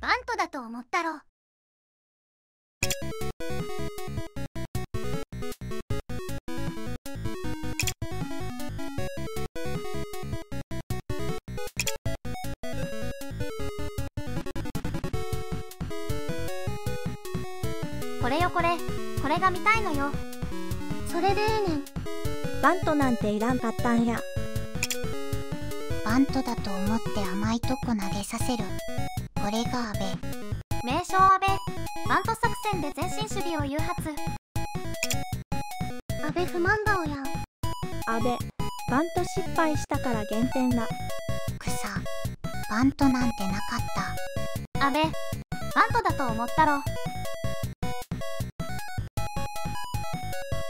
バントだと思ったろ。これよこれ、これが見たいのよ。 それでええねん。 バントなんていらんかったんや。 バントだと思って甘いとこ投げさせる。これが阿部。名将阿部。バント作戦で前進守備を誘発。 阿部不満顔やん。 阿部、バント失敗したから減点だ。 草、バントなんてなかった。阿部、バントだと思ったろ。